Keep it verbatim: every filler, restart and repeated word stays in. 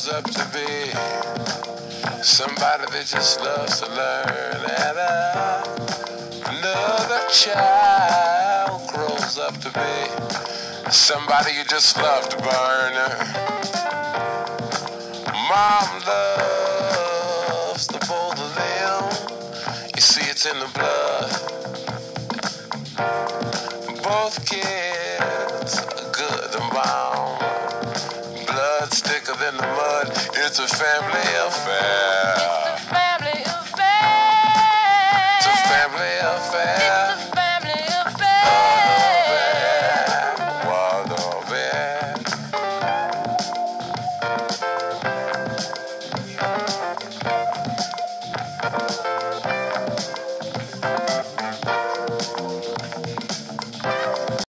grows up to be somebody that just loves to learn. And uh, another child grows up to be somebody you just love to burn. Mom loves the both of them. You see, it's in the blood. Both kids are good and bound. Blood's thicker than the mud. It's a family affair.